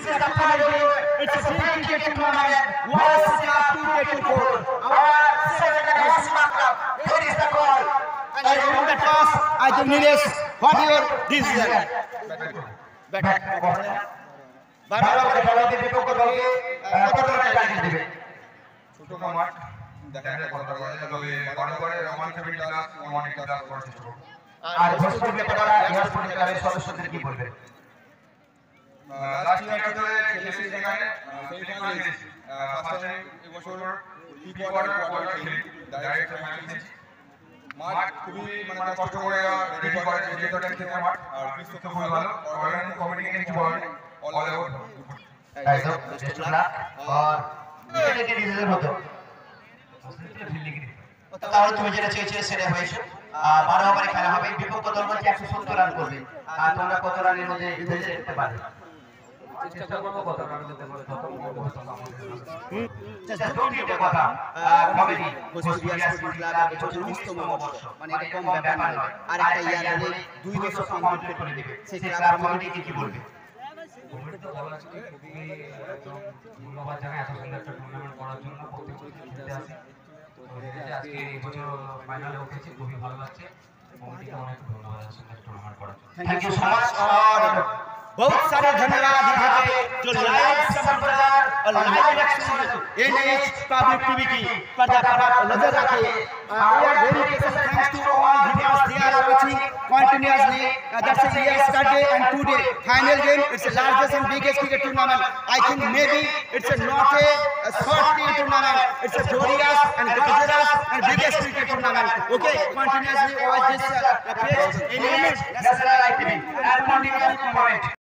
is the final game. It's a big cricket tournament. Y.S.C. Cup 2K24. Our 7th national club. Here is the call. And I won the toss. I think Nilesh, what your decision? Bat. বারবার খেলা দিবে বিপক্ষ দলকে কত run target দিবে ছোট মাঠ দেখা যায় কথা বলা যায় তবে বড় বড় Roman seven class one class করতে ছোট আর হোস্টেল ব্যাপারটা হোস্টেল ক্লাবের সদস্যদের কি বলবে লাস্ট ইয়ার ধরে খেলেছি এখানে সেমিফাইনাল গেছি ফার্স্ট টাইম এবছর প্রি কোয়ার্টার খেলি ডাইরেক্ট ম্যাচ মাঠ খুবই মানে কষ্ট করে রেডি করে যেহেতু এটা থেকে মাঠ আর পিচ তো খুবই ভালো অর্গানাইজিং কমিটি কিছু বলেন ऑल आउट ऐसा बेस्ट लक और ये के डिसीजन হতো তাহলে তুমি যেটা চেয়েছিলে সেটা হয়েছে 12 ওভারে খেলা হবে বিপক্ষ দল বলছে 170 রান করবে আর তোমরা কত রানের মধ্যে বিজয় করতে পারবে চেষ্টা করব কত রান দিতে পারবে তত চেষ্টা করতে কথা কমিটি Y.S.C ক্লাবের 19তম বর্ষ মানে এটা কম ব্যাপার নয় আর একটা ইয়ার হলে 2 বছর কমপ্লিট করে দিবে সেই ক্লাব কমিটি কি বলবে তো বলা আছে খুবই একদম ধন্যবাদ জানাই এত সুন্দর একটা টুর্নামেন্ট করার জন্য প্রত্যেকটি খেলতে আসি তো আজকে এই বছর ফাইনালে উঠেছি খুবই ভালো লাগছে কমিটিকে অনেক ধন্যবাদ সুন্দর টুর্নামেন্ট করার জন্য थैंक यू सो मच और बहुत सारे धन्यवाद यहाँ पे जो लाइव संप्रचार और live election NH public TV की पर्दा पर नजर रखे we are very special thanks to all viewers they are watching continuously that's a yesterday and today final game it's the largest and biggest cricket tournament I think maybe it's not a short cricket tournament it's a glorious and gorgeous and biggest cricket tournament okay continuously watch this page in national TV and continuously comment